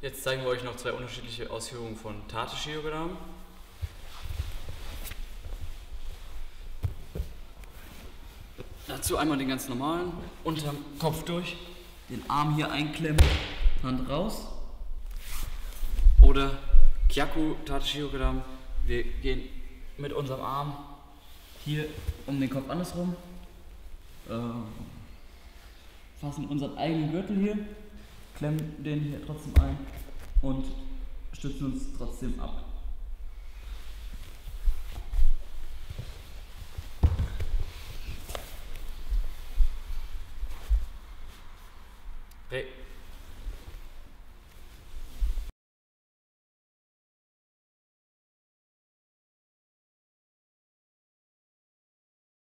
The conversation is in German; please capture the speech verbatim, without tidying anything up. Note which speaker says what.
Speaker 1: Jetzt zeigen wir euch noch zwei unterschiedliche Ausführungen von Tate-Shiogram. Dazu einmal den ganz normalen, unterm Kopf durch, den Arm hier einklemmen, Hand raus. Oder Kyaku Tate-Shiogram. Wir gehen mit unserem Arm hier um den Kopf andersrum, äh, fassen unseren eigenen Gürtel hier, klemmen den hier trotzdem ein und stützen uns trotzdem ab. Hey.